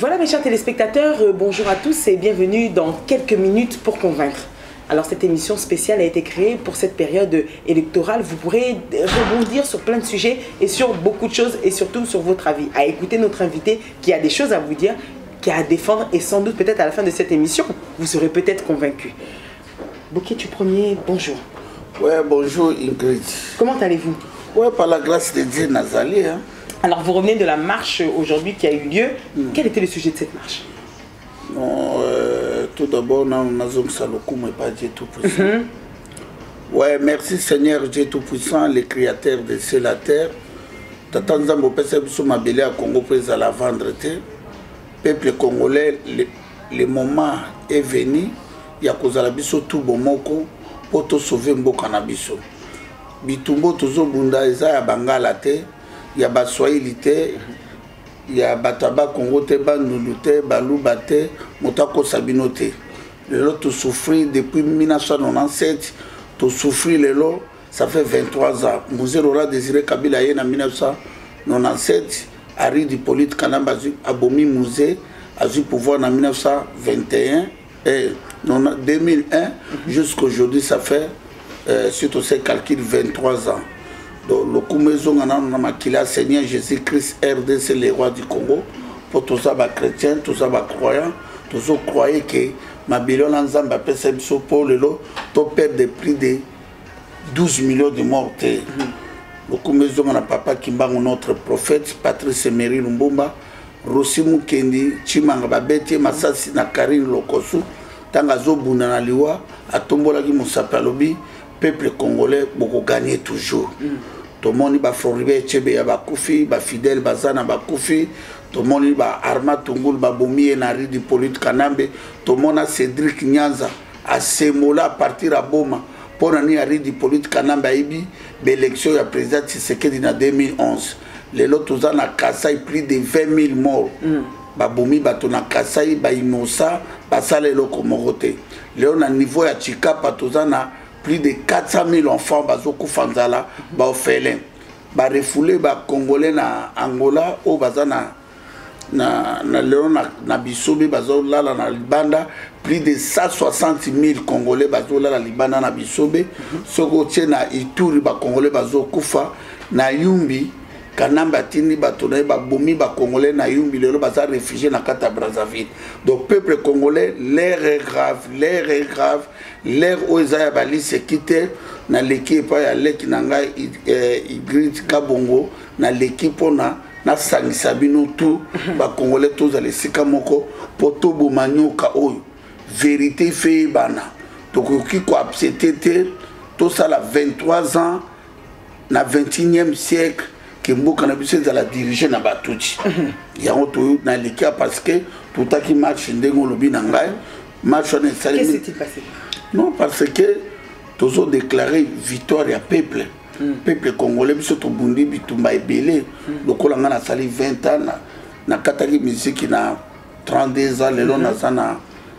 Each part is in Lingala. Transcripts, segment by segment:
Voilà mes chers téléspectateurs, bonjour à tous et bienvenue dans quelques minutes pour convaincre. Alors cette émission spéciale a été créée pour cette période électorale. Vous pourrez rebondir sur plein de sujets et sur beaucoup de choses et surtout sur votre avis. À écouter notre invité qui a des choses à vous dire, qui a à défendre et sans doute peut-être à la fin de cette émission, vous serez peut-être convaincu. Bouquet du premier, bonjour. Ouais, bonjour Ingrid. Comment allez-vous? Ouais, par la grâce de Dieu, Nazali. Hein. Alors vous revenez de la marche aujourd'hui qui a eu lieu. Quel était le sujet de cette marche? Non, tout d'abord, nous avons pas Dieu Tout-Puissant. Ouais, merci Seigneur Dieu Tout-Puissant, le créateur de ciel la terre. Tatanza Mopesa Biso Mabele à Congo à la vendredi. Peuple congolais, le moment est venu. Il y a causé la biso tout bon moko pour te sauver mboka na biso. Bitumbo tozo bunda eza ya bangala te. Il y a Baswahili te, il y a Bataba Congo te, Bandundu te, Baluba te, Motako Sabino te. Lelo tu souffris depuis 1997, tu souffris lelo, ça fait 23 ans. Musée Laurent Désiré Kabila en 1997, Harry Hippolyte Kanamba a bomi musée, a eu pouvoir en 1921 et 2001 jusqu'à aujourd'hui, ça fait, surtout ces calculs, 23 ans. Donc, le Koumezo Makila, Seigneur Jésus-Christ, RDC, le roi du Congo, pour tous les chrétiens, tous les croyants, tous ceux qui croient que ma billion ensemble, pour le lot, tu perds des prix de 12 millions de morts. Le Koumezo Papa Kimbango, notre prophète, Patrice Emery Lumbumba, Rossi Mukendi, Chimanga Babete, Masasi Nakarine Lokosu, Tangazo Bunanaliwa, Atombolagi Moussapalobi, peuple congolais beaucoup gagner toujours. Tout le monde va Floribert Chebe ya bakufi, ba Fidèle Bazana bakufi, tout le monde va Arma Tungul Babomi et Nari Hippolyte Kanambe, tout le monde a Cédric Nyanza à Semola à partir à Boma pour Nani Nari Hippolyte Kanambe Ibi, l'élection ya président Tshisekedi en 2011. Les lots na Kassai plus de 20 000 morts. Babomi batona Kassai ba Inosa basale loko morote. Léon à niveau ya Chikapa tozana plus de 400 000 enfants bazoku fanzala ba orphelin ba refoulé ba congolais na Angola au bazana na Léon na bisobe bazolala na libanda plus de 160 000 congolais bazolala libanda na bisobe soko tie na Ituri ba congolais bazokufa na Yumbi Kanamba tini batona ba bomi ba congolais na Yumbi lelo baza réfugié na kata Brazzaville. Donc peuple congolais l'air est grave, l'air où Isaiah Bali se quitte na l'équipe ya leki nanga Ingrid Kabongo na l'équipe na sangisa bino tout ba congolais tous les sika moko poto bomanyoka oyo vérité fait bana. Donc qui quoi c'était tout ça la 23 ans na 21e siècle que Mboka na biso za la diriger na batuchi ya oto na lika parce que tout à qui marche ndengo lobi na ngai marche on est qu'est-ce qui s'est passé? Non, parce que tous ont déclaré victoire à peuple peuple congolais biso to bundi bitumba ebele lokola nga na sali 20 ans na kataki musique na 32 ans lelo na sana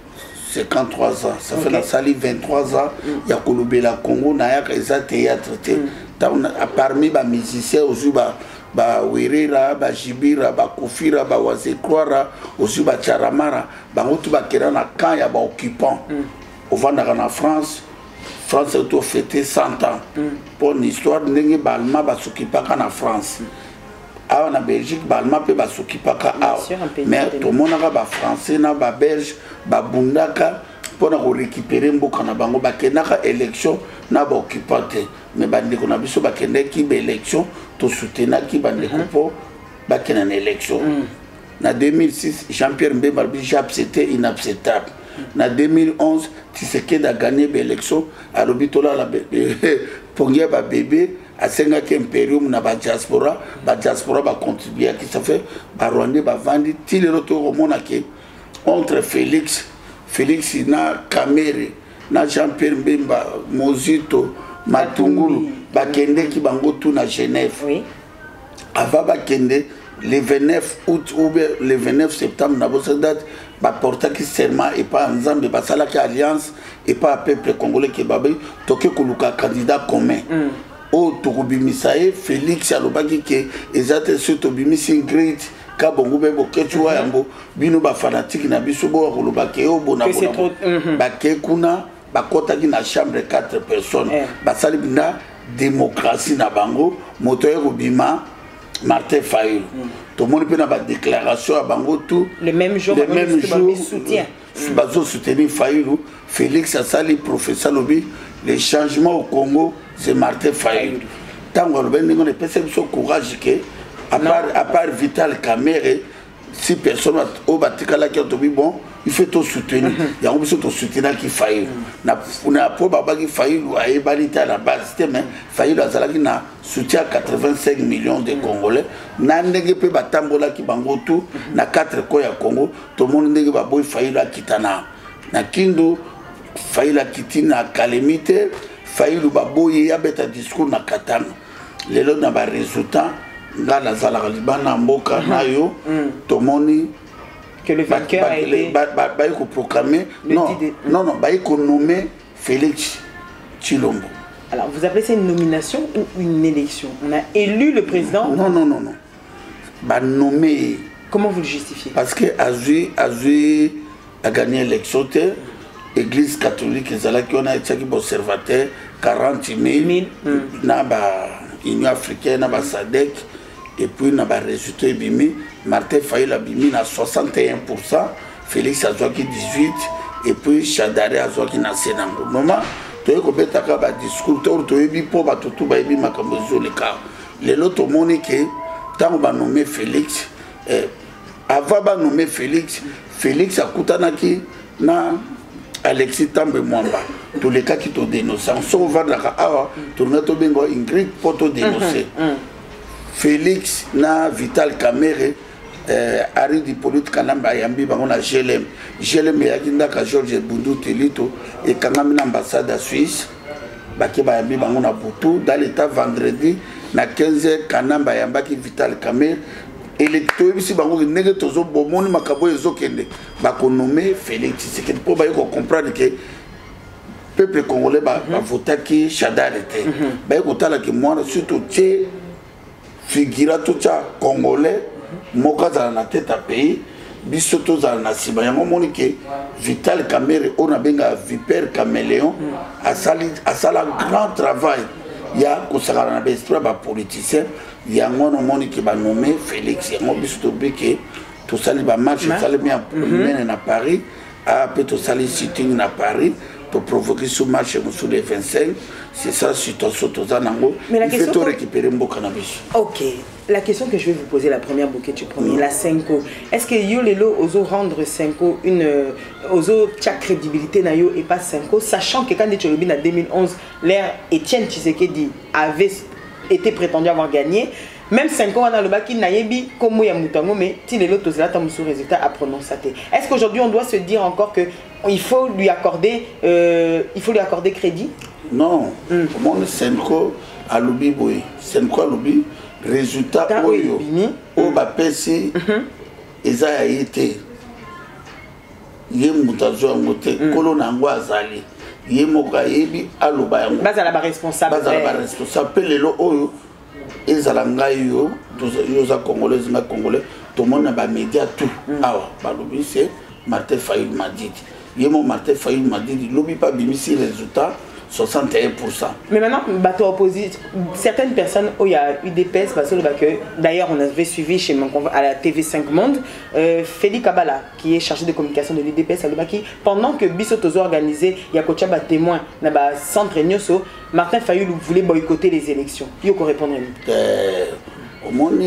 53 ans ça fait la sali 23 ans ya kolobela Congo na ya eza théâtre te parmi les musiciens aussi ba Werera ba Jibira ba Kofira ba Wazekwara aussi ba Charamara ba ngotu ba kera na camp ya ba occupant au vendre en France tout fêté 100 ans pour une histoire ndenge ba Allemand ba s'occupaka na France awa na Belgique ba Allemand pe ba s'occupaka awa mais tout le monde ba français na ba belge ba bundaka pour récupérer mboka na bango ba kenaka élection na ba occupante mais bandeko na biso bakende ki ba élection to soutenir ki bandeko po bakena na élection na 2006 Jean-Pierre Mbemba c'était inacceptable na 2011 Tshisekedi a gagné ba élection a robitola la pongia ba bébé a senga ki imperium na ba diaspora ba contribuer qui ça fait ba Rwanda ba vandi ti le retour au monde qui entre Félix na Kamere na Jean-Pierre Mbemba Mozito Matungulu bakende ki bango tout na Genève. Oui. Avant bakende le 29 août ou le 29 septembre na cette date ba porta ki serment et pas ensemble ba sala ki alliance et pas peuple congolais qui babé toke koluka candidat commun. O tokobimisa Félix alobaki ke ezate surtout bimisi Ingrid kabongo bebo kechuwa yango bino ba fanatique na biso bo koloba ke obona bona ba ke kuna ba kota ki na chambre 4 personnes ba sali bina démocratie na bango moto e bima Martin Fayulu tout le monde peut na ba déclaration à bango tout le même jour soutien bazo soutenir Fayulu Félix Asali professeur Lobi les changements au Congo c'est Martin Fayulu tant on ben on peut se courage que à part Vital Kamerhe si personne au batikala qui ont bon il faut tout soutenir il y a un peu tout soutenir qui Fayulu na pour baba qui Fayulu a ébalité à la base mais Fayulu a zalaki na soutien 85 millions de Congolais na ndenge pe batambola ki bango tout na 4 ko ya Congo tout le monde ndenge ba boy Fayulu a kitana na Kindu Fayulu a kitina calamité Fayulu ba boy ya beta discours na Katanga lelo na ba résultat ngala zala libana mboka nayo tomoni que le vainqueur a été proclamé non nommé Félix Tshilombo. Alors vous appelez ça une nomination ou une élection? On a élu le président? Non bah nommé. Comment vous le justifiez? Parce que Azui a gagné l'élection, Église catholique qui on a été observateur 40 000 na ba Union africaine na ba SADC et puis na ba résultat bimi Martin Fayulu bimi na 61%, Félix Azouaki 18% et puis Chadare Azouaki na Senango. Moment to ko betaka ba discours to yebi po ba tutu ba yebi makambo le cas. Les autres monique tant ba nommé Félix avant ba nommé Félix akutanaki na Alexis Tambe Mwamba tous les cas qui t'ont dénoncé on se va là tourner to bengo Ingrid poto dénoncer Félix na Vital Kamerhe ari di politique kanamba yambi bango na GLM yakinda ka Georges Bundu Telito et kangami na ambassade à Suisse baki ba yambi bango na Butu dans l'état vendredi na 15h kanamba yambaki Vital Kamerhe électeur bisi bango ndenge tozo bomoni makabo ezokende bako nommer Félix Tshisekedi pour ba ko comprendre que peuple congolais ba votaki Chadare te ba ko tala que moi surtout tché figura tout ça congolais mokaza na tête à pays biso toza na siba yango monike Vital Kamerhe on a benga vipère caméléon a sala grand travail ya kosakana na besprit ba politicien yango no monike ba nommé Félix yango biso to beke to sali ba marche sali bien mene na Paris a peut to sali sitting na Paris pour provoquer ce marche sur les 25 c'est ça situation toza nango il faut to récupérer mboka na biso. OK. La question que je vais vous poser, la première bouquet du premier, la Senko. Est-ce que yo lelo oso rendre Senko une oso tcha crédibilité na yo et pas Senko, sachant que quand tu es en 2011, l'ère Étienne Tshisekedi avait été prétendu avoir gagné, même Senko on a le baki nayebi comme ya mutango mais ti lelo tozela ta musu résultat à prononcer. Est-ce qu'aujourd'hui on doit se dire encore que il faut lui accorder crédit? Non. Mon Senko a lobi boy. Senko a lobi résultat oyo o ba pesi eza ya été ye mutazo ngote kolo na ngo azali ye moka yebi aloba yango bazala ba responsable lelo oyo ezala ngai yo za congolais nga congolais to mona ba média tout awa balobi c'est Martin Fayulu Madidi ye mo Martin Fayulu Madidi lobi pas bimisi résultat 61%. Mais maintenant, bateau opposite, certaines personnes, où il y a UDPS, d'ailleurs on avait suivi chez à la TV5 Monde, Félix Kabala, qui est chargé de communication de l'UDPS, pendant que Bissotozo organisait, il y a Kochaba témoin, dans le centre Nyoso, Martin Fayulu voulait boycotter les élections. Il faut répondre. Au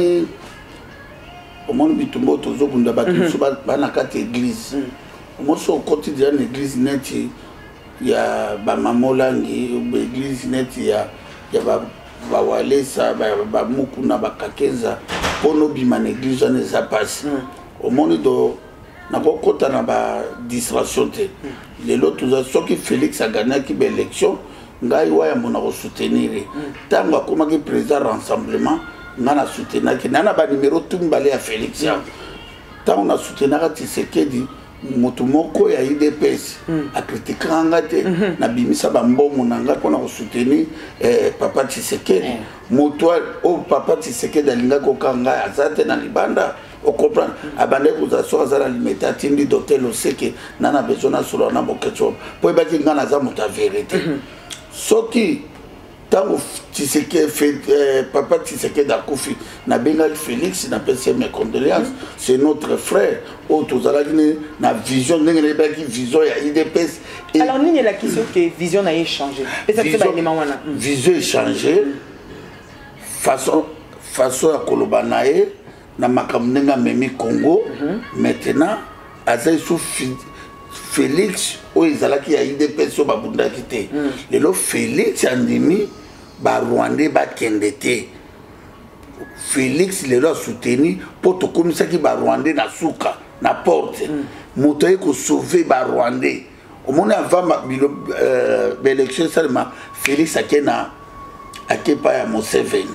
monde, Bitumbo, Tozo, Banakate église. Au monde, au quotidien, l'église nette. Il y a Bamamolangi, l'église nette, il y a Bawalesa, Bamukuna, Bakakeza, Pono Biman église, on les a passé. Au monde, n'a pas compté dans la distraction. Les autres, ceux qui Félix a gagné l'élection, ngai waya mona ko soutenir tango akoma ki président rassemblement ngana soutenir ki nana ba numéro tumbale ya Félix ya tango na soutenir Tshisekedi moto moko ya IDPS a critiquer ngate na bimisa ba mbomo nanga pona ko soutenir papa Tshisekedi moto o papa Tshisekedi alinga ko kanga azate na libanda on comprend abandé vous asseoir à la limite atteindre docteur le sait que nana besoin sur la question pour pas que ngana za muta vérité ce qui tant Tshisekedi fait papa Tshisekedi Dakufi na bengal Félix na pensé mes condoléances c'est notre frère autres na vision n'engene pas qui vision ya IDPS. Alors n'y a la question que vision a échangé vision échangé façon à kolobanae na makamnenga memi Congo maintenant azai sous Félix o ezalaki ya IDPS so babundaki te lelo Félix andimi ba Rwandais ba kendete Félix lelo soutenu pour to komisaki ba Rwandais na suka na porte moto ko sauver ba Rwandais au monde avant l'élection seulement Félix akena akepa ya Museveni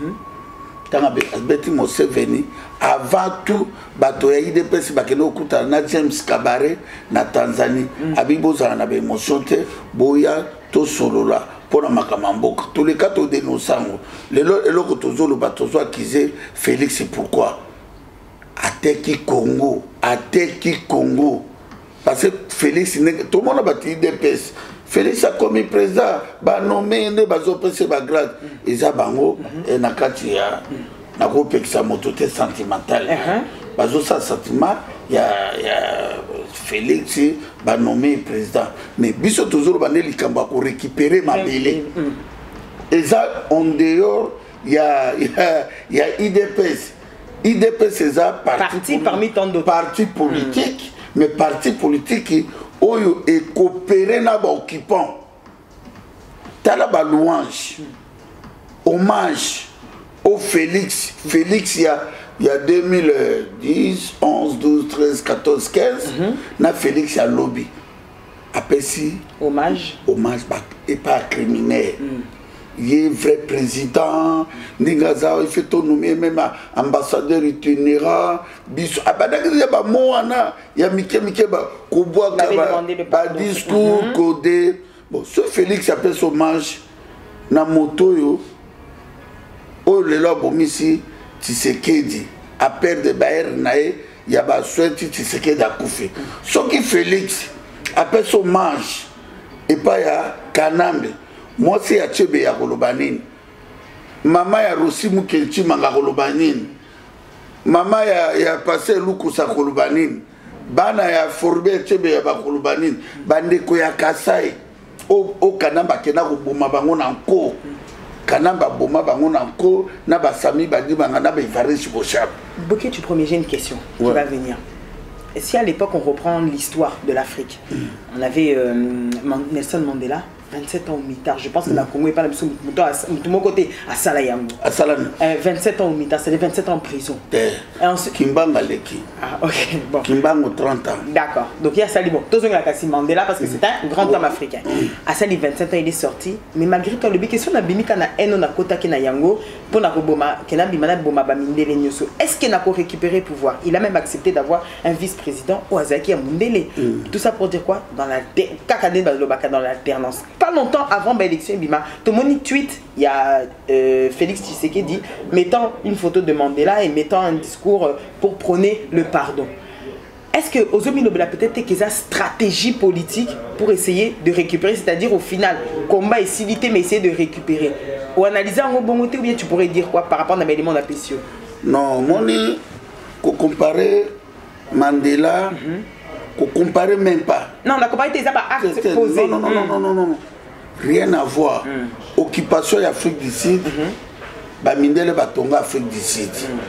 Beti Museveni avant tout bato ya IDPS bakeno kuta na James Kabare na Tanzanie abiboza na be émotion te boya to solola pona makamamboka tous les cas to dénonçango lelo eloko tozolo batozo akize Félix pourquoi ateki Congo parce que Félix tout le monde a battu IDPS Félix a commis président ba nommé ne bazo pese ba grade eza bango et nakati ya nako pekisa motote sentimental bazo sa sentiment ya Félix ba nommé président mais biso toujours ba ne likamba ko récupérer mabele eza en dehors ya IDPS eza parti parmi tant d'autres parti politique mais parti politique oyo et coopérer na ba occupant tala ba louange hommage au Félix il y a 2010 11 12 13 14 15 na Félix ya lobby apesi hommage et pas criminel il est vrai président Ningaza il fait nommer même ambassadeur itinérant biso abadaki ya ba moana ya mike ba koboa ba discours codé bon ce Félix appelle hommage na moto yo o le lo bomisi Tshisekedi a perdre baer nae ya ba souhaiti Tshisekedi akufi soki Félix appelle hommage et pas ya Kanambe moi c'est à Tchebe ya kolobanine mama ya Rossi Mukelchi manga kolobanine mama ya passé lukusa kolobanine bana ya Forbe Tchebe ya bakolobanine bandeko ya Kasai o Kanamba kena koboma bango na nko Kanamba boma bango na nko na basami badi banga na bivarish boshab. Bokeh, tu promets, j'ai une question qui va venir. Si à l'époque on reprend l'histoire de l'Afrique, on avait Nelson Mandela 27 ans au mitard. Je pense que la Congo n'est pas la même chose. De mon côté, à Salayango. 27 ans au mitard, c'est les 27 ans en prison. Kimbanga Leki. Ah, ok. Bon. Kimbango 30 ans. D'accord. Donc il y a Sali, bon, tous la Kassi Mandela parce que c'est un grand homme africain. À Sali, 27 ans, il est sorti. Mais malgré tout, le question de Bimika na Eno na Kota Kena Yango, pour na Boma, Kena Bimana Boma Bamindele Nyoso. Est-ce qu'il n'a pas récupéré le pouvoir? Il a même accepté d'avoir un vice-président au Azaki à Mundele. Tout ça pour dire quoi? Dans l'alternance. Pas longtemps avant l'élection, Bima, tout le monde tweet, il y a Félix Tshisekedi mettant une photo de Mandela et mettant un discours pour prôner le pardon. Est-ce que Ozomi Nobela peut-être qu'il y a une stratégie politique pour essayer de récupérer, c'est-à-dire au final, combat et civilité, mais essayer de récupérer? Ou analyser en bon côté, ou bien tu pourrais dire quoi par rapport à l'élément d'appréciation? Non, moi, comparer Mandela, comparer même pas. Non, la comparer tes actes posés. Non. Rien à voir. Occupation de l'Afrique du Sud, Bamindele Batonga Afrique du Sud.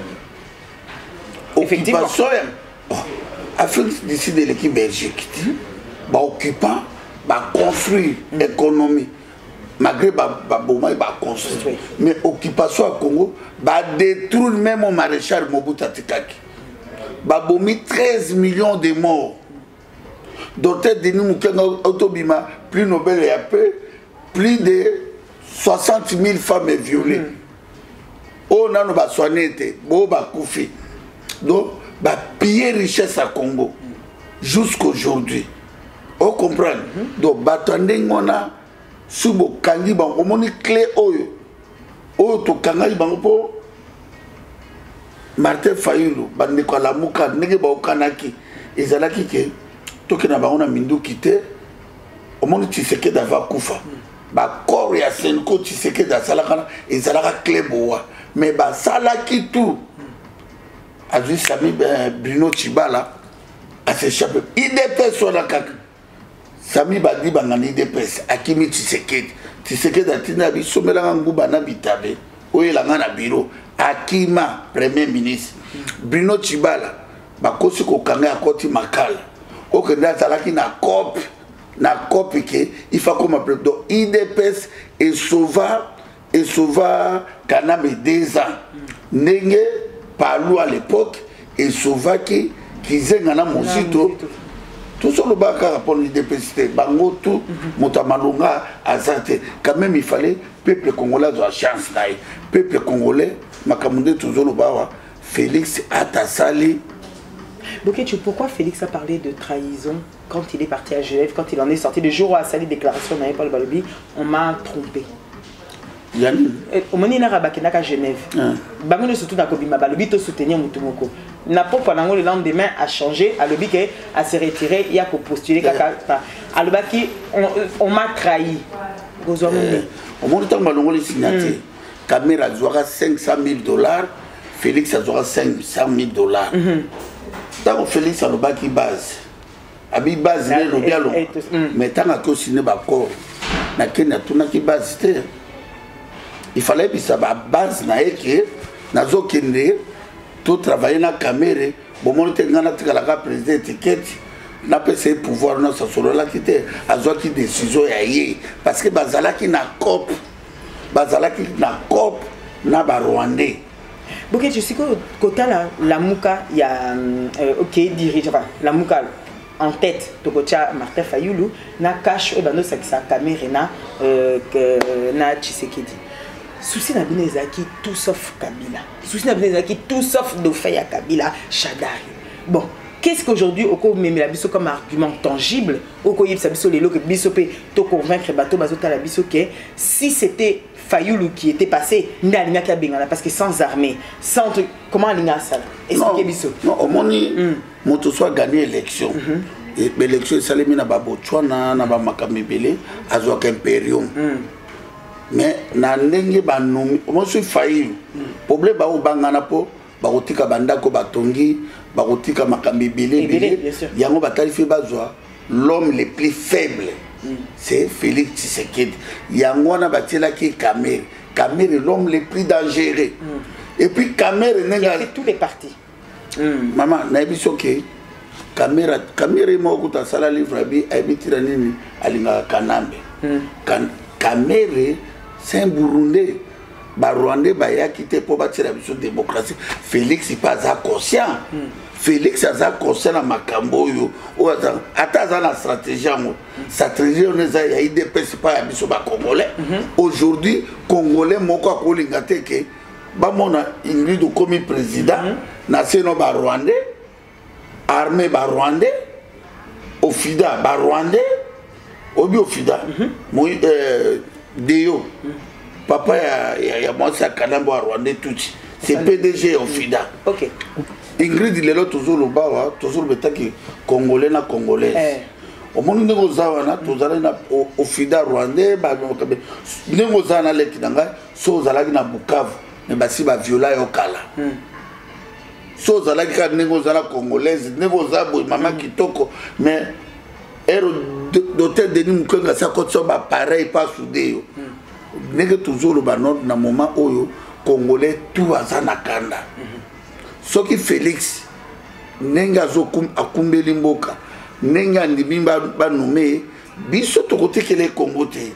Occupation Afrique du Sud de l'équipe Belgique. Occupant, construire l'économie. Malgré Baboma, construire. Mais occupation à Congo, détruire même au maréchal Mobutu Tikaki. Babomi 13 millions de morts. Docteur Denis Mukwege Autobima, plus Nobel et après, plus de 60 000 femmes violées. On a nos soigné, on a koufi. Donc, piller richesse à Congo jusqu'aujourd'hui. On comprend. Donc, batandeng on a subo kangi bango, on a clé oyo. Oyo to kangai bango po Martin Fayulu bandeko lamuka ndenge ba okanaki ezalaki ke toki na baona mindu kité au monde Tshisekedi dava kufa ba corps ya Senko Tshisekedi asalaka ezalaka kleboa mais ba salaki tout azui Sami Bruno Tshibala a s'échappé IDPS sur la kaka Sami badi bangani IDPS akimi Tshisekedi atina biso melanga nguba na bitabe oyelanga na bureau akima premier ministre Bruno Tshibala bakosi kokanga ya koti makala okenda azalaki na copie ke il faut comme appeler donc IDPS et sauva Kaname 2 ans ndenge Palou à l'époque et sauva qui zenga na mosito tout ça le baka rapport l'IDPS bango tout motamalonga azate quand même il fallait peuple congolais de la chance naï peuple congolais makamundé toujours le bawa Félix Atasali. Pourquoi Félix a parlé de trahison quand il est parti à Genève, quand il en est sorti le jour où a sali déclaration dans Paul Balobi, on m'a trompé. Au moment où il a à Genève, Bango surtout dans Kobima Balobi to soutenir Mutumoko. Napo pendant le lendemain a changé, à l'objet a se retiré, il y a qu'au postuler à l'objet on m'a trahi. Au moment où Bango les signaté, Caméra aura $500,000, Félix aura $500,000. Tant Félix a le qui base. Abi base le dialogue. Mais tant que signé d'accord, na Kenya tuna qui base. Il fallait que ça base na eke na zokende tout travailler na caméra bon monte ngana tikala président étiquette na pese pouvoir na sa solo la kité azoki décision ya yé parce que bazalaki na cop na ba rwandais. Ok, je sais que côté la Mouka, il y a ok dirige, enfin la Mouka en tête, Tokocha Martin Fayulu, na cache et bano sa caméra na Tshisekedi. Souci na binezaki tout sauf Kabila. Souci na binezaki tout sauf Dofeya Kabila, Shadari. Bon, qu'est-ce qu'aujourd'hui Oko même la biso comme argument tangible, Oko yeb sa biso lelo que biso pe to convaincre bato bazota la biso que si c'était Fayulu qui était passé, n'a qu'à bengala parce que sans armée, sans truc, comment l'inga ça? Expliquez biso. Non, au moins moto soit gagné l'élection. Et l'élection salemi na Botswana na ba makamibele azwa imperium. Mais na ndenge ba nomi, moi suis Fayulu. Problème ba obangana po ba kotika bandako batongi, ba kotika makamibele yango batalifi bazwa l'homme le plus faible. C'est Félix Tshisekedi. Yangwana batela qui Kamere. Kamere l'homme le plus dangereux. Et puis Kamere il a fait tous les partis. Maman, nabiso ke Kamere mokuta sala livre abi abitira nini alinga Kanambe. Kamere c'est un Burundais. Ba Rwandais ba ya quitté pour bâtir la démocratie. Félix il pas conscient. Félix a conscient na makambo yo o ata na stratégie mo stratégie on est à IDPS pas biso ba congolais aujourd'hui congolais moko akolinga te ke ba mona Ingrid comme président national ba rwandais armée ba rwandais ofida ba rwandais obi ofida moi Deo papa ya moi ça kanambo rwandais tout c'est PDG ofida. OK. Ingrid il est toujours le bas, toujours le qui congolais na congolaise. Au monde nego zawana, tozala na ofida rwandais, ba nego zana leki nanga, so zala na Bukavu, mais basi ba viola yo kala. So zala ka nego zala congolaise, nego zabo mama kitoko, mais ero d'hôtel Denis Mukwege sa kotso ba pareil pas soudé yo. Nego toujours le banot na moment oyo congolais tout azana kanda. Ce qui Félix nenga zokum akumbeli mboka nenga ndimi ba nommé biso to côté que les Congo té.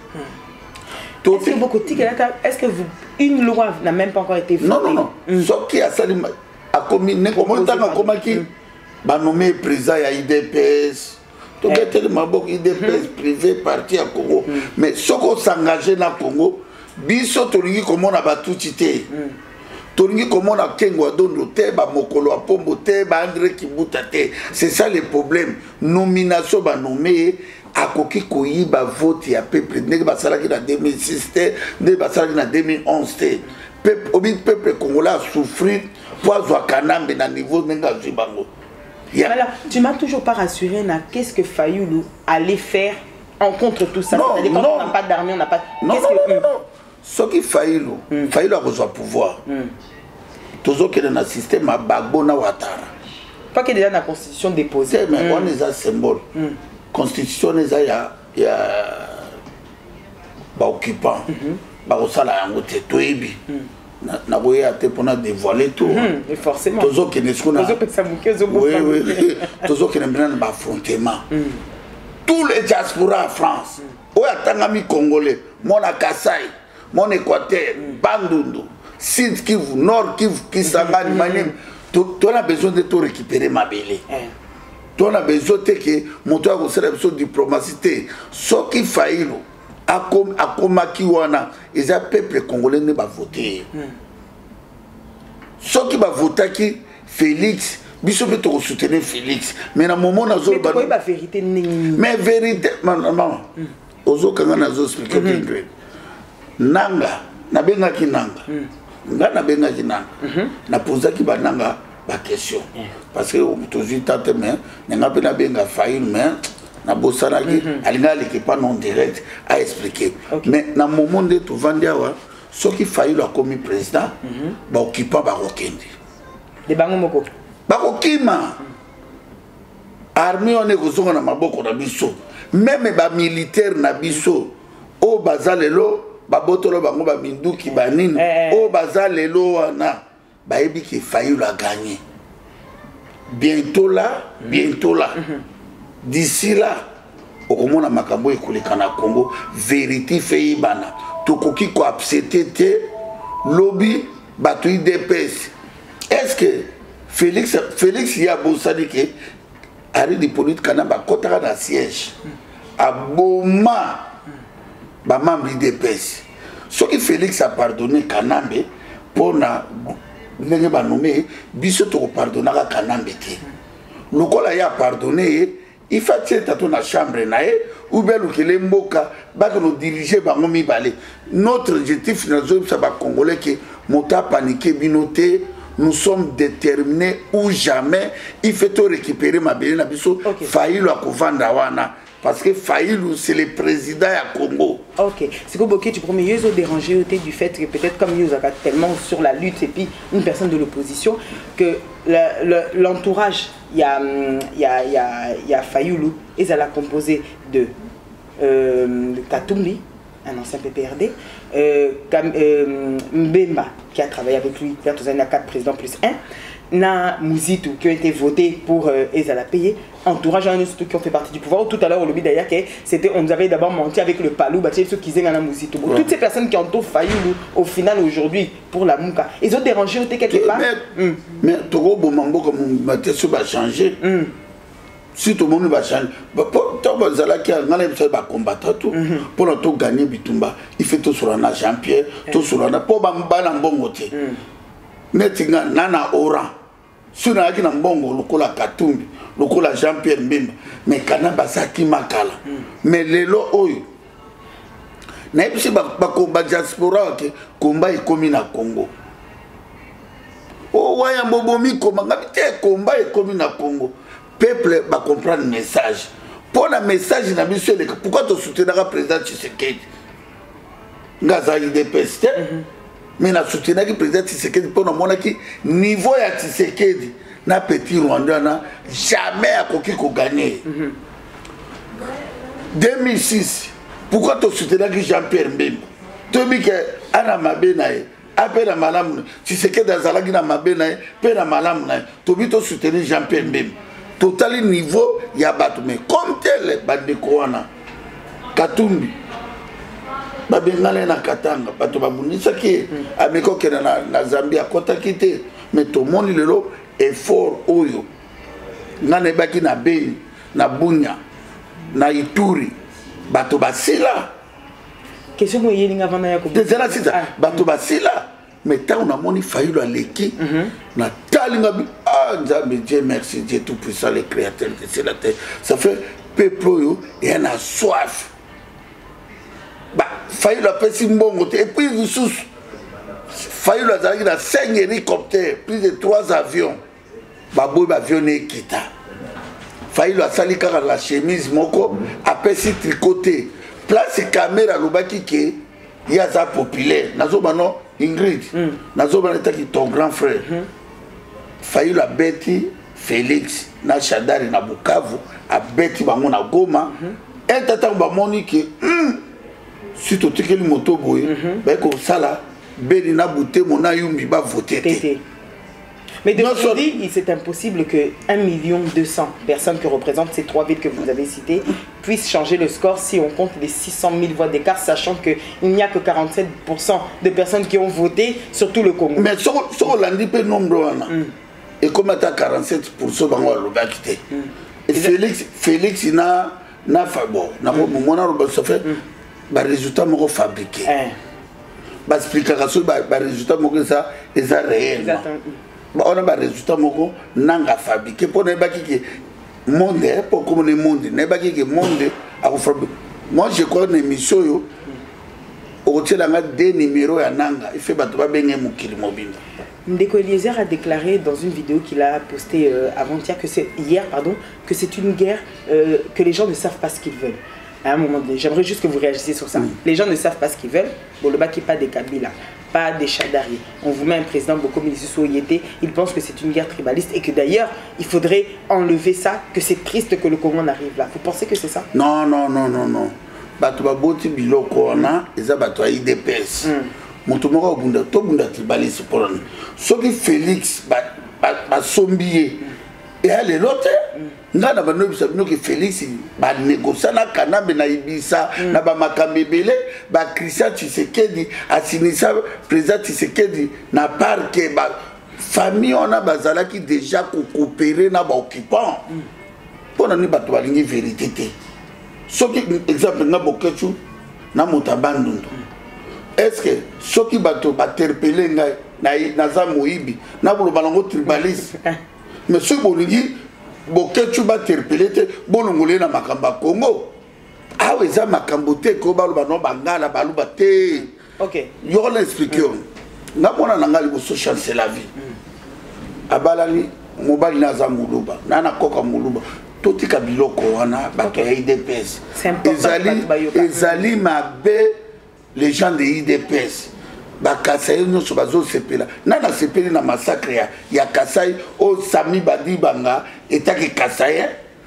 Est-ce que une loi n'a même pas encore été votée? Non. Ce qui a sali a commis comment tanga komaki ba nommé président ya IDPS. To gete le mabok IDPS privé parti à Congo mais ce qu'on s'engager na Congo biso to lingi comment na batuti té. Comment on a Kengo Dondo te ba mokolo apombo te ba André Kibuta te. C'est ça le problème. Nomination ba nommé akoki koyiba vote ya peuple. Ne ba sala ki na 2006 te, ne ba sala ki na 2011 te. peuple congolais a souffrir pour avoir Kanambe na niveau nenga zibango. Alors, tu m'as toujours pas rassuré, qu'est-ce que Fayoulou allait faire en contre tout ça? C'est-à-dire quand on n'a pas d'armée, on n'a pas... Non. Ce qui Fayoulou a besoin de pouvoir. Toujours qu'il y a un système à Bagbo Ouattara. Pas qu'il y a déjà la constitution déposée. Mais on est un symbole. Constitution, il y a des occupants. Na boya te pona dévoiler tout. Et forcément. Toujours qu'il y a un affrontement. Tous les diasporas en France, Oyatangami Congolais, mon Kassai, mon Équateur, Bandundu, Sud Kivu, Nord Kivu, Kisangani, Manem, tu as besoin de te récupérer ma belle. Tu as besoin de que mon toit vous serve sur diplomatie. Ce qui faillit, à Komakiwana, les peuple congolais ne va voter. Ce qui va voter qui Félix, biso peut te soutenir Félix, mais dans le moment où on a la vérité, mais vérité, maman, ozo kanga nazo expliquer bien. Nanga, na benga ki nanga, nga na benga ki nanga, na posa ki ba nanga ba question, parce que toujours tante mais nga pe na benga faillir mais na bosana ki alinga l'équipe pas non direct à expliquer. Mais dans le moment où tu vends wa, ce qui faillir comme président, ba occupant ba okende. De bango moko. Bakokima armée on est kozonga na maboko na biso même ba militaire na biso o bazalelo ba botolo bango ba minduki banini o bazalelo wana ba yebi ki Fayoulou a gagné bientôt là d'ici là okomona makambo ekoleka na Congo vérité fait bana tokoki ko accepter lobby batu IDPS. Est-ce que Félix y a bossé que Ari de politique kanaba kotara na siège à Boma ba membre de PS. Ce que Félix a pardonné Kanambe pour na ndenge ba nommé biso to pardonnera Kanambe te. Lokola ya pardonné il faut que na chambre nae ou bien le mboka ba que nous diriger ba ngomi balé. Notre objectif na zo sa ba congolais que mota paniquer binoté. Nous sommes déterminés ou jamais il faut tout récupérer ma belle nabiso Fayoulou a kovanda wana parce que Fayoulou c'est le président du Congo. Ok, c'est que Boké tu promets ils ont dérangé du fait que peut-être comme nous avons tellement sur la lutte et puis une personne de l'opposition que l'entourage il y a Fayoulou et ça l'a composé de Katumbi, un ancien PPRD, Mbemba qui a travaillé avec lui, il y a 4 présidents plus 1, na Mouzitou qui a été voté pour Ezala Payé, entourage à ceux qui ont fait partie du pouvoir. Tout à l'heure au lobby d'ailleurs on nous avait d'abord menti avec le Palou, ceux qui disaient na Mouzitou. Toutes ces personnes qui entourent Fayoulou au final aujourd'hui pour la Mouka, ils ont dérangé quelque part. Mais Togo Bomambo comme Mathieu va changer. Si tout le monde va changer, pour combattre tout, pour gagner Bitumba, il fait tout sur un Jean-Pierre, tout sur un pour Bambala Mbongote. Netinga Nana Oran, si on a dit Mbongo, le Kola Katumbi, le Kola Jean-Pierre Mbemba, mais Kanaba Saki Makala. Mais les lots, Naïpsi Bakomba Diaspora, combat est commis na Congo. Oh, ouais, un bobomi, combat est commis na Congo. Peuple va comprendre le message. Pour le message, pourquoi tu soutiens le président Tshisekedi? Ngaza IDPS. Mais tu soutiens le président Tshisekedi pour le niveau de Tshisekedi. Na petit Rwanda n'a jamais gagné. 2006, pourquoi tu soutiens Jean-Pierre Mbemba? Tu dis que Anna Mabenaye, appelle à Malam, Tshisekedi Azalagi na Mabenaye, appelle à Malam, tu dis que tu soutiens Jean-Pierre Mbemba. Total niveau il y a battu mais comme tel bandekouana Katumbi babengale na Katanga bato babunisa ki ameko kena na Zambia kota kité mais tout le monde lelo effort oyo ngane baki na Beni na Bunya na Ituri bato basila question mo yelinga vana yako déjà c'est ça bato basila mais tant on a moni Fayoulou à l'équipe na talinga Dieu merci Dieu tout puissant le créateur de c'est la terre ça fait peuple et on a soif bah Fayoulou a fait si mbongo et puis vous sous Fayulu azalaki na 5 hélicoptères, plus de 3 avions. Baboy avion ekita. Fayulu asali kaka la chemise moko apesi tricoté. Place caméra lobaki ke yaza populaire. Nazo bano Ingrid. Nazo bano taki ton grand frère. Fayulu abeti Félix na Chadari na Bukavu abeti bango na Goma. Un tata bamoni ke si tu te quel moto boy, ben comme ça là, ben na bouté mon ayumi va voter. Mais de ce dit, c'est impossible que 1 200 000 personnes que représentent ces 3 villes que vous avez citées puissent changer le score si on compte les 600 000 voix d'écart, sachant qu'il n'y a que 47% de personnes qui ont voté sur tout le Congo. Mais si on l'a dit, le nombre et comme tu as 47% dans le bac, et Félix n'a pas bon, n'a pas bon, ça fait. Les résultats sont fabriqués. Les explications, les résultats sont réels. On a des résultats non fabriqués. Pour ne pas que le monde, pour comme le monde, ne pas que le monde a fabriqué. Moi, je crois que l'émission, au tient de 2 numéros à Nanga, il fait battre bien mon mobile. Ndeko Eliezer a déclaré dans une vidéo qu'il a postée avant-hier hier, que c'est une guerre que les gens ne savent pas ce qu'ils veulent. À un moment donné, j'aimerais juste que vous réagissiez sur ça. Les gens ne savent pas ce qu'ils veulent. Bon, le bac n'est pas des Kabila, pas des Chadari. On vous met un président Boko Mississou Oyete. Il pense que c'est une guerre tribaliste et que d'ailleurs, il faudrait enlever ça, que c'est triste que le Congo en arrive là. Vous pensez que c'est ça? Non. Bato baboti biloko na eza bato ya IDPS. Moto moko bunda to bunda tribaliste pour nous. Soki Félix ba sombier et allez l'autre. Ngana ba no bisabino ke Félix ba négocier na kanambe na ibisa na ba makambebele ba Christian Tshisekedi asinisa président Tshisekedi na parke ba famille on a bazala qui déjà coopérer na ba occupant pona ni bato balingi vérité té soki exemple na bokechu na motabandundu est-ce que soki bato baterpeler ngai na za moibi na bolo balango tribaliste mais ce bolingi bokechu baterpeler te bolongolé na makamba Congo awe za makambo te ko baloba no bangala baluba te. OK yo l'expliquer na mona nanga liboso chance la vie abalali mobali na za muluba na na koka muluba totika biloko wana bato ya IDPS ezali mabe les gens de IDPS bakasai nyonso bazo sepela nana sepeli na massacre ya Kasai o Sami Badibanga etaki Kasai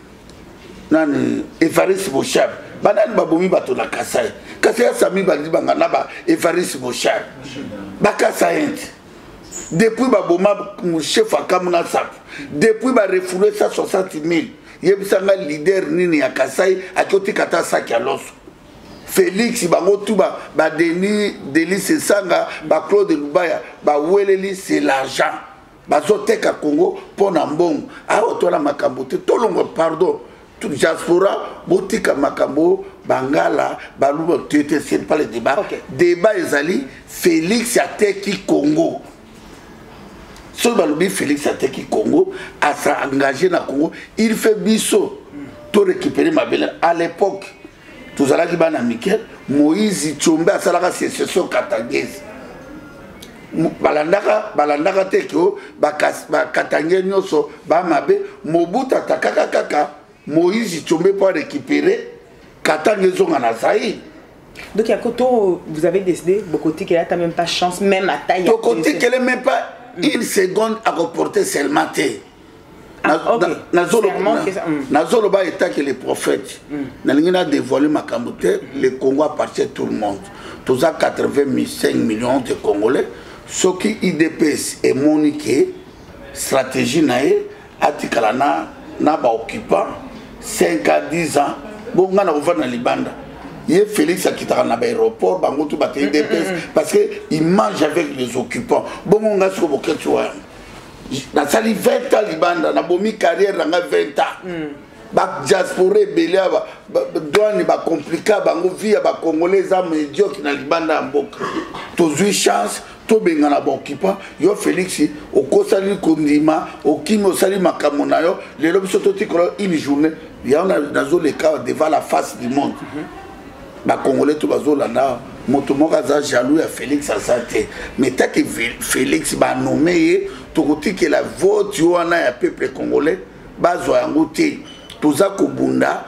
nani Evariste Boshab banani babomi bato na Kasai ya Sami Badibanga na ba Evariste Boshab bakasai depuis baboma chef akamuna sap depuis ba refoulé 160 000 yebisanga leader nini ya Kasai akoti kata saki aloso Félix bango tuba ba Denis Sanga ba Claude Lubaya ba weleli c'est l'argent bazoteka Congo pona mbongo awo tola makambo te tolongo pardon tout diaspora botika makambo bangala baluba tete c'est pas le débat. Débat ezali Félix ateki Congo so balubi Félix ateki Congo a sa engagé na Congo il fait biso to récupérer ma belle à l'époque tous allons qui ban Mikel Moïse Tchombe à salaka sécession katangese balandaka teko ba katangé nyoso ba mabe Mobutu atakaka kaka Moïse Tchombe pour récupérer katangezo na Zaïre. Donc à côté vous avez décidé Bokoti qu'elle a même pas chance même à taille Bokoti qu'elle même pas une seconde à reporter seulement Nazolo ba état que les prophètes n'a dévoilé ma camouflage le Congo appartient à tout le monde. Tous à 85 millions de Congolais ce qui IDPS est moniqué stratégie nae atikalana na ba occupant 5 à 10 ans bon ngana va na libanda ye Félix akitaka na aéroport bango tout baté IDPS parce que il mange avec les occupants bon nga soko boketu wa na sali 20 ans libanda na bomi carrière na 20 ans ba diaspora belia ba douane ba compliqué bango via ba congolais za médiocre na libanda mboka tozui chance to benga na ba occupant yo Félix okosali kondima okimi osali makambo na yo lelo biso totikola une journée ya na zo le cas devant la face du monde ba congolais to bazolanda moto aza jaloux ya Félix Asante mais tant que Félix ba nommé tokoti que la vote wana ya peuple congolais bazwa yango te toza kobunda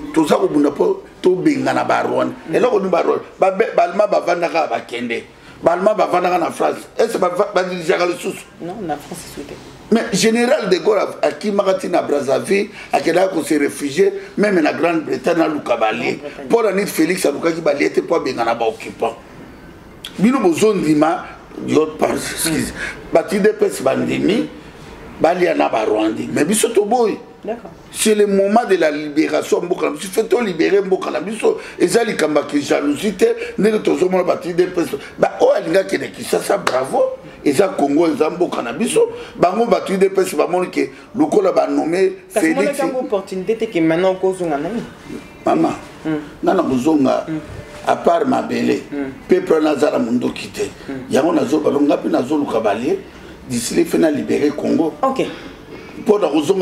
po to bengana ba Rwanda eloko ni ba Rwanda balma bavandaka bakende balma bavandaka na France est-ce ba dirigera le sous non na France souhaité mais général de Gaulle a qui marati na Brazzaville a qui là se réfugier même na Grande-Bretagne à Lukabali pour la nit Félix a Lukaki bali était pas bengana ba occupant bino bozon dima yot par excuse bati de pes bandemi bali na ba Rwanda mais biso to boy. C'est le moment de la libération. Si fait on libérer Mbokalabiso, et ça, les Kambaki jalousie, n'est que tous les bâtis des personnes. Bah, oh, il y a qui ça, bravo. Et ça, Congo, et ça, Mbokalabiso, bah, on bâtit des personnes, bah, que le col a nommé Félix. C'est une opportunité que maintenant, cause on a maman, nana buzonga, à part ma belle, peuple Nazara Mundo quitté. Yango Nazo, Balonga, puis Nazo Lukabali, d'ici les fins à libérer Congo. Ok. Pour la raison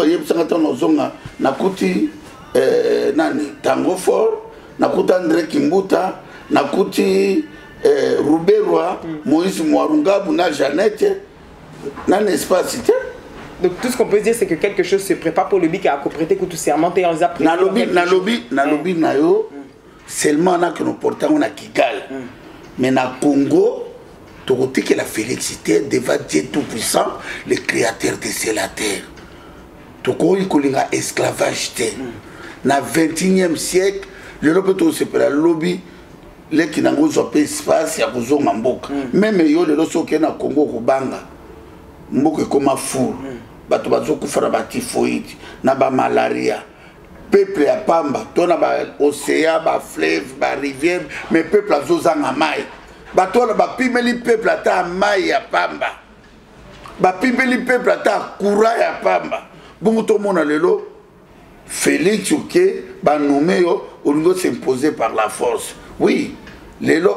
nakuti nani Tango Fort nakuti André Kimbuta nakuti Ruberwa Moïse Mouarunga Buna Jeannette nan espace. Donc tout ce qu'on peut dire c'est que quelque chose se prépare pour le BIC à prêter tout serment et on les a pris. Nalobi nayo seulement na que nous portons na Kigali mais na Congo tu que la félicité devant Dieu tout-puissant le créateur de la terre. Toko ikolinga esclavage te na 21e siècle l'Europe to sepela lobby les qui nango zope espace ya kozonga mboka même yo le soke na Congo kubanga mboka koma fou bato bazokufa na batifoïde na ba malaria peuple ya pamba to na ba océan ba fleuve ba rivière mais peuple azozanga mai bato na ba pimeli peuple ata mai ya pamba ba pimeli peuple ata courant ya pamba. Bon, tout le monde a l'élo. Félix Ouké, bah nommé au niveau s'imposer par la force. Oui, l'élo,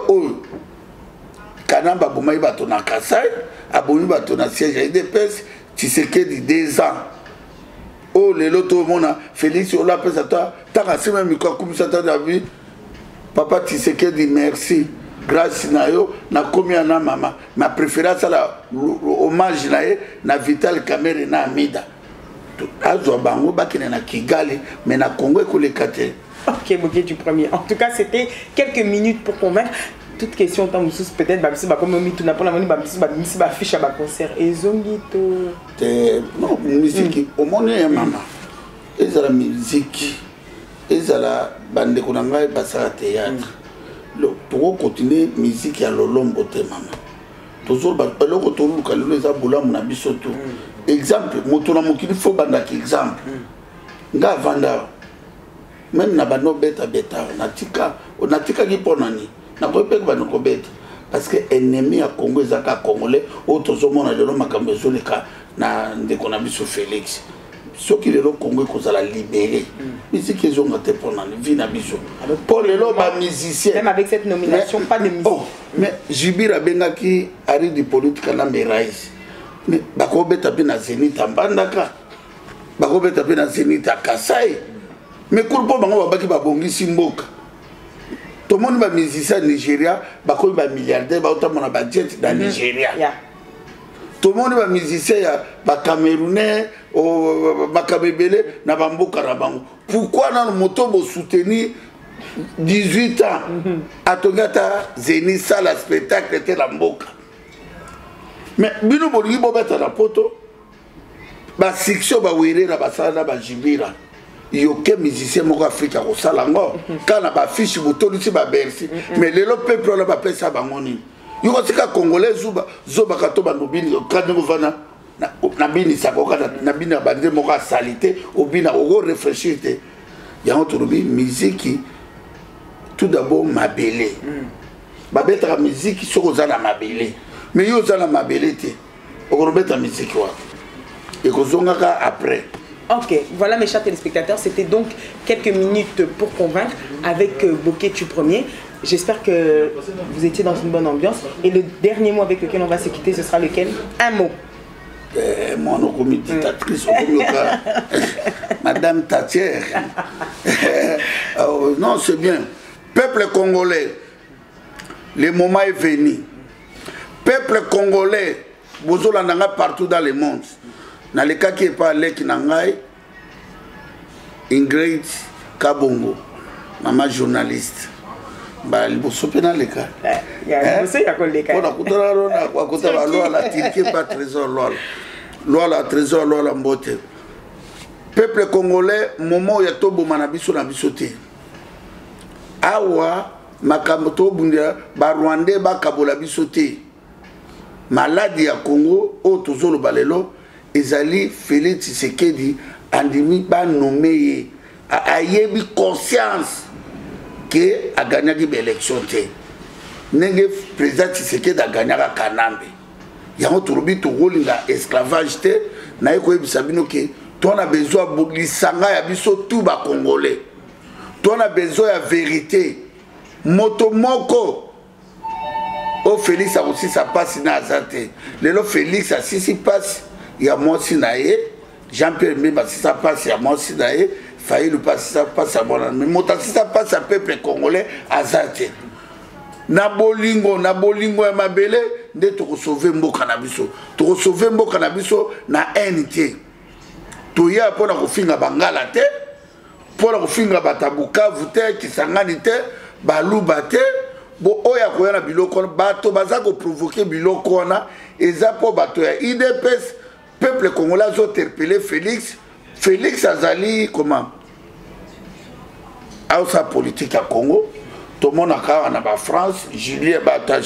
Kanamba Boumaï Batona Kassai, Abouni Batona siège à IDPS, tu sais que dit 2 ans. Oh, l'élo, tout le monde a Félix, on l'appelle ça, t'as assez même comme ça, t'as vu. Papa, tu sais que dit merci. Grâce à yo, na combien na maman. Ma préférence à la hommage na Vital Kamere na Amida. Azwa bango bakine na Kigali mais na Congo ekolekate. Ok, Boké du premier. En tout cas, c'était quelques minutes pour convaincre. Toute question tant peut-être bah comme on tout n'a pas la monnaie bah fiche à concert et zongito. Non, musique au monde est maman. Et ça la musique. Et ça la bande konanga et passer théâtre. Pour continuer musique ya lolombo te maman. Toujours ba loko to luka le za bola mona bisoto. Exemple, motona mokili faut banda exemple. Nga vanda même na bano beta natika ki ponani na ko pe ba no ko beta parce que ennemi a Congo ezaka congolais auto mona lelo makambo ezoleka na ndeko na biso Félix soki lelo Congo kozala libéré musique ezonga te ponani vie na biso pour lelo ba musicien même avec cette nomination pas de musique. Oh, mais Jibira bengaki ari di politique na Merais. Mais bakobeta pe na Zénith Mbandaka bakobeta pe na Zénith Kasai mais kurpo bango babaki babongisi mboka to moni ba musicien Nigeria bakoyi ba milliardaire ba otamona ba jet na Nigeria to moni ba musicien ya ba Camerounais o bakabebele na bamboka na bango pourquoi na moto bo soutenir 18 ans atongata Zénith ça la spectacle était la mboka. Mais bino bolingi bobeta na poto ba section ba werera basala ba jibira yoke musicien moko Afrika ko sala ngo kana ba fiche botolisi ba bersi mais lelo peuple la ba pesa bangoni yoko sika congolais zoba kato ba nobini kana ngovana na bini sakoka na bini ba ndé moko salité obina o réfléchir te yango tolobi musique tout d'abord mabele ba beta musique soko za na mabele. Mais yo za la mabelete okorobeta musique wa et kozongaka après. Ok, voilà mes chers téléspectateurs, c'était donc quelques minutes pour convaincre avec Boké du premier. J'espère que vous étiez dans une bonne ambiance. Et le dernier mot avec lequel on va se quitter, ce sera lequel? Un mot. Moi, non, comme dictatrice, Madame Tatière. Non, c'est bien. Peuple congolais, le moment est venu. Peuple congolais, bozola nanga partout dans le monde. Dans le cas qui est pas Leki Nangai, Ingrid Kabongo, maman journaliste. Bah, il faut souper dans le cas. Il y a un cas. On a coupé la loi, la Turquie, pas trésor, loi. Loi, la trésor, loi, la mbote. Peuple congolais, moment où il y a tout le monde na bisoté. Awa, makamoto bundia, ba Rwandais, ba kabola bisoté. Maladie à Congo, au tozo le balelo, ezali Félix Tshisekedi, andimi ba nommé, a yebi conscience que a gagné l'élection. Nenge président Tshisekedi a gagné à Kanambe. Yango turubi to rolinga esclavage te, na yeko ebisabino ke, toi on a besoin de l'isanga ya biso tout ba congolais. Toi on a besoin de vérité. Motomoko. Oh Félix a aussi sa passe na azate. Lelo Félix a si passe, il y a moi si nae. Jean-Pierre Mbemba si ça passe, il y a moi si nae. Failli le passe, ça passe à moi. Mais mon si ça passe à peuple congolais azate. Na bolingo ya mabele nde to sauver mboka na biso. To sauver mboka na biso na NT. To ya pona ko finga bangala te. Pona ko finga batabuka vute kisangani te, baluba te. Bo oya koyana biloko bato baza ko provoquer biloko na eza po bato ya IDPS peuple congolais zo interpeller Félix azali comment a sa politique à Congo tout le monde a na ba France Julien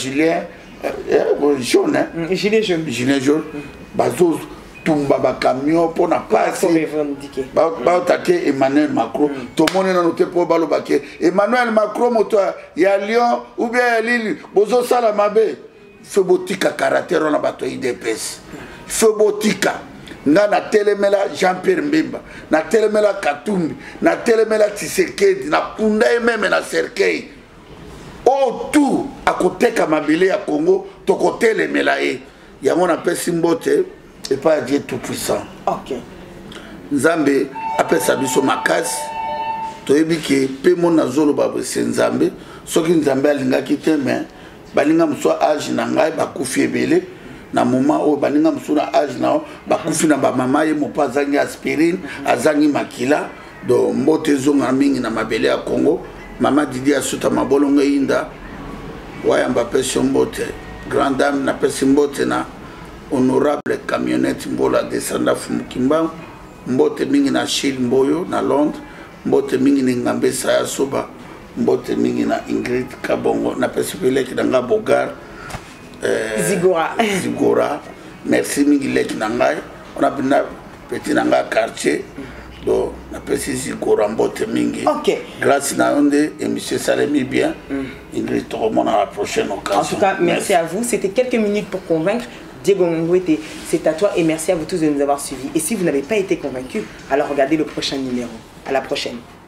jaune gilet jaune bazo tumba ba camion pour na passer ba attaquer Emmanuel Macron tout le monde na noté pour balobake Emmanuel Macron moto ya Lyon ou bien Lille bozo sala mabe fe botika caractère na bato IDPS fe botika nga na telemela Jean-Pierre Mbemba na telemela Katumbi na telemela Tshisekedi na punda même na cercueil au tout à côté kamabele ya Congo to côté le melae yango na pesi mbote et pas Dieu tout puissant. OK. Nzambe appelle ça biso makasi to ebiki pe mona zolo ba Nzambe soki Nzambe alingaki te mais balinga mso age na ngai bakufi ebele na moment o balinga mso na age na bakufi na ba mama ye mopa zangi aspirine azangi makila do mbote zonga mingi na mabele ya Congo mama Didi asuta mabolongo inda wayamba pesi mbote grande dame na pesi mbote na honorable camionnette mbola descenda fumukimba mbote mingi na Chile Mboyo na Londres mbote mingi ni Ngambesa ya Soba mbote mingi na Ingrid Kabongo na pesipele kidanga Bogar Zigora merci mingi leki nangai on a bina petit nanga quartier do na pesi Zigora mbote mingi. OK. Grâce na onde et monsieur Salemi bien Ingrid Toromon à la prochaine occasion. En tout cas merci à vous, c'était quelques minutes pour convaincre. Diego Ngwete, c'est à toi et merci à vous tous de nous avoir suivis. Et si vous n'avez pas été convaincus, alors regardez le prochain numéro. À la prochaine.